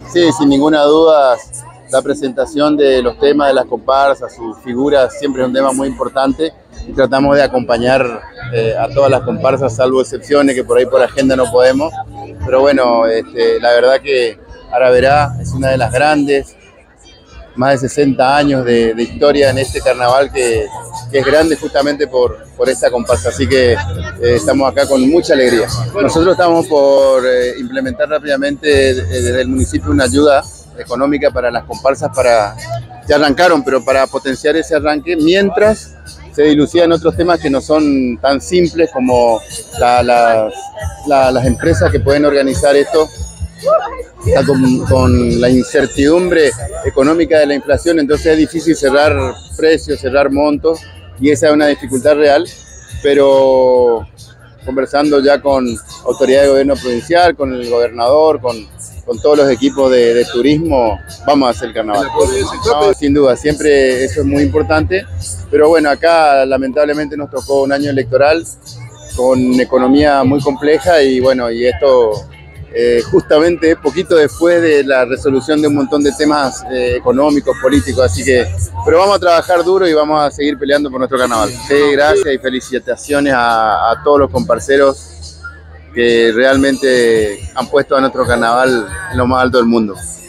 Sí, sin ninguna duda, la presentación de los temas de las comparsas, sus figuras, siempre es un tema muy importante y tratamos de acompañar a todas las comparsas, salvo excepciones que por ahí por agenda no podemos. Pero bueno, la verdad que Araverá es una de las grandes, más de 60 años de historia en este carnaval que es grande justamente por esta comparsa, así que estamos acá con mucha alegría. Nosotros estamos por implementar rápidamente desde el municipio una ayuda económica para las comparsas, ya arrancaron, pero para potenciar ese arranque, mientras se dilucidan otros temas que no son tan simples como las empresas que pueden organizar esto. Está con la incertidumbre económica de la inflación, entonces es difícil cerrar precios, cerrar montos, y esa es una dificultad real, pero conversando ya con autoridades de gobierno provincial, con el gobernador, con todos los equipos de turismo, vamos a hacer el carnaval. No, sin duda, siempre eso es muy importante, pero bueno, acá lamentablemente nos tocó un año electoral con economía muy compleja y bueno, y esto justamente poquito después de la resolución de un montón de temas económicos, políticos, así que, pero vamos a trabajar duro y vamos a seguir peleando por nuestro carnaval. Sí, gracias y felicitaciones a todos los comparseros que realmente han puesto a nuestro carnaval en lo más alto del mundo.